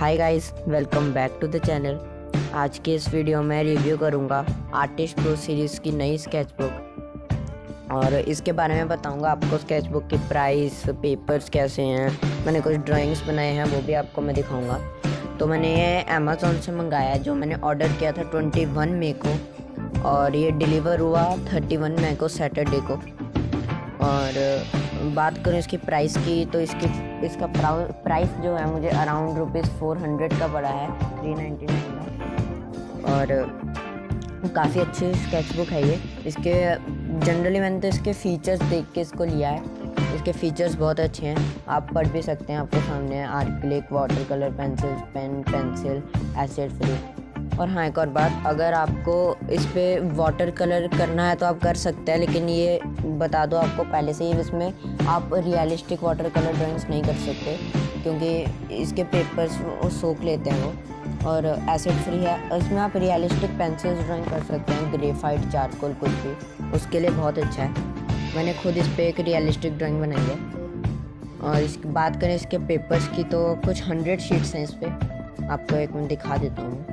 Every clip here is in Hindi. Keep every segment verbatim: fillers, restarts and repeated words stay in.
Hi guys, welcome back to the channel. आज के इस वीडियो में रिव्यू करूंगा आर्टिस्ट प्रो सीरीज़ की नई स्केचबुक और इसके बारे में बताऊंगा आपको स्केचबुक की प्राइस, पेपर्स कैसे हैं, मैंने कुछ ड्राइंग्स बनाए हैं वो भी आपको मैं दिखाऊंगा। तो मैंने ये अमेज़ॉन से मंगाया जो मैंने ऑर्डर किया था इक्कीस मई को और ये डिलीवर हुआ इकतीस मई को सैटरडे को। और बात करें इसकी प्राइस की तो इसकी इसका प्राइस जो है मुझे अराउंड रुपीज़ फोर हंड्रेड का पड़ा है, थ्री नाइन्टी नाइन का। और काफ़ी अच्छी स्केचबुक है ये। इसके जनरली मैंने तो इसके फ़ीचर्स देख के इसको लिया है। इसके फ़ीचर्स बहुत अच्छे हैं, आप पढ़ भी सकते हैं, आपके सामने है आर्टिक्लिक, water colour pencil, pen pencil, acid free. और हाँ, एक और बात, अगर आपको इस पर वाटर कलर करना है तो आप कर सकते हैं, लेकिन ये बता दो आपको पहले से ही, इसमें आप रियलिस्टिक वाटर कलर ड्राइंग्स नहीं कर सकते क्योंकि इसके पेपर्स वो सोख लेते हैं वो। और एसिड फ्री है, इसमें आप रियलिस्टिक पेंसिल्स ड्राइंग कर सकते हैं, ग्रेफाइट, चारकोल, कुछ भी, उसके लिए बहुत अच्छा है। मैंने खुद इस पर एक रियलिस्टिक ड्राइंग बनाई है। और इसकी बात करें इसके पेपर्स की तो कुछ हंड्रेड शीट्स हैं इस पर, आपको एक मिनट दिखा देता हूँ।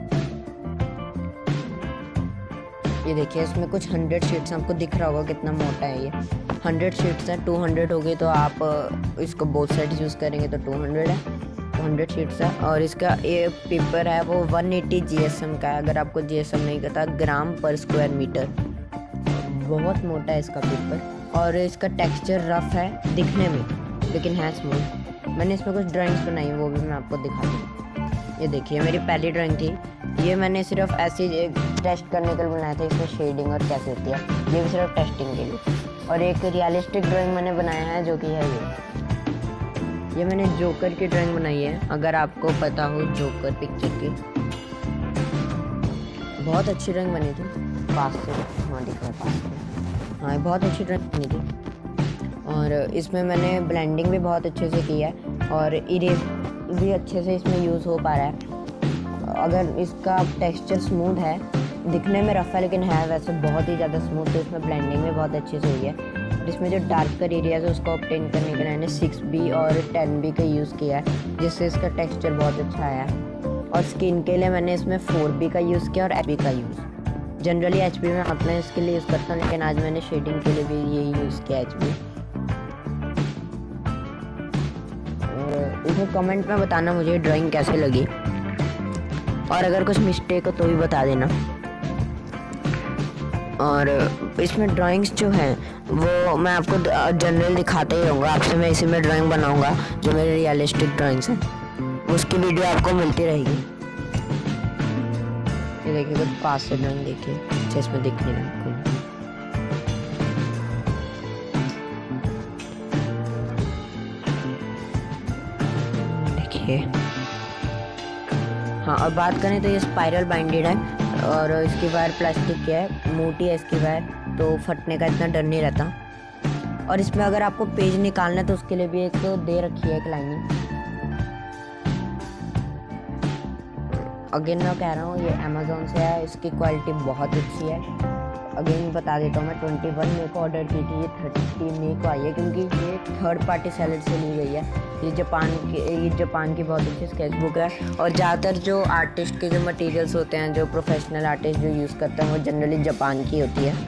ये देखिए, इसमें कुछ हंड्रेड शीट्स, आपको दिख रहा होगा कितना मोटा है ये। हंड्रेड शीट्स हैं, टू हंड्रेड हो गई तो आप इसको बोथ साइड यूज़ करेंगे तो टू हंड्रेड है, तो हंड्रेड शीट्स है। और इसका ये पेपर है वो वन एटी जीएसएम का है, अगर आपको जीएसएम नहीं पता, ग्राम पर स्क्वायर मीटर। बहुत मोटा है इसका पेपर और इसका टेक्सचर रफ है दिखने में, लेकिन है स्मूथ। मैंने इसमें कुछ ड्राइंग्स बनाई वो भी मैं आपको दिखा दूँ। ये देखिए, मेरी पहली ड्राइंग थी, ये मैंने सिर्फ ऐसे एक टेस्ट करने के लिए बनाया था, इसमें शेडिंग और कैसे होती है, ये भी सिर्फ टेस्टिंग के लिए। और एक रियलिस्टिक ड्राइंग मैंने बनाया है जो कि है ये ये मैंने जोकर की ड्राइंग बनाई है, अगर आपको पता हो जोकर पिक्चर की। बहुत अच्छी ड्राइंग बनी थी, पास से हाँ दिख रहा है, पास से हाँ, बहुत अच्छी ड्राइंग बनी थी। और इसमें मैंने ब्लेंडिंग भी बहुत अच्छे से की है और इरेज भी अच्छे से इसमें यूज़ हो पा रहा है। अगर इसका टेक्सचर स्मूथ है, दिखने में रफ है लेकिन है वैसे बहुत ही ज़्यादा स्मूथ, तो इसमें ब्लेंडिंग भी बहुत अच्छे से हुई है। इसमें जो डार्कर एरियाज है उसको ऑब्टेन करने के लिए मैंने सिक्स बी और टेन बी का यूज़ किया है, जिससे इसका टेक्सचर बहुत अच्छा आया है। और स्किन के लिए मैंने इसमें फोर बी का यूज़ किया और एच बी का यूज़। जनरली एच बी में अपने इसके लिए यूज़ करता हूँ, लेकिन आज मैंने शेडिंग के लिए भी यही यूज़ किया एच बी। और इसमें कमेंट में बताना मुझे ड्राइंग कैसे लगी, और अगर कुछ मिस्टेक हो तो भी बता देना। और इसमें ड्राइंग्स जो हैं वो मैं आपको जनरल दिखाते ही रहूँगा, आपसे मैं इसी में ड्राइंग बनाऊँगा जो मेरे रियलिस्टिक ड्राइंग्स हैं, उसकी वीडियो आपको मिलती रहेगी। ये देखिए, कुछ पास से ड्राइंग देखिए, अच्छा इसमें दिखने लगा। देखिए हाँ, और बात करें तो ये स्पाइरल बाइंडेड है और इसकी वायर प्लास्टिक की है, मोटी है इसकी वायर, तो फटने का इतना डर नहीं रहता। और इसमें अगर आपको पेज निकालना है तो उसके लिए भी एक दे रखी है एक लाइनिंग। अगेन मैं कह रहा हूँ ये अमेज़ॉन से है, इसकी क्वालिटी बहुत अच्छी है। अगेन बता देता हूँ, मैं ट्वेंटी वन मई को ऑर्डर की थी, ये थर्टी मई को आई है क्योंकि ये थर्ड पार्टी सेलर से ली गई है। ये जापान की ये जापान की बहुत अच्छी स्केचबुक है। और ज़्यादातर जो आर्टिस्ट के जो मटेरियल्स होते हैं, जो प्रोफेशनल आर्टिस्ट जो यूज़ करते हैं, वो जनरली जापान की होती है।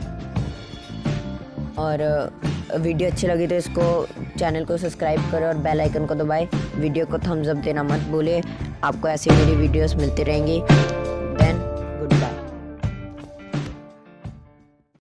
और वीडियो अच्छी लगी तो इसको चैनल को सब्सक्राइब करें और बेल आइकन को दबाएं। वीडियो को थम्स अप देना मत भूलिए, आपको ऐसी मेरी वीडियोस मिलती रहेंगी।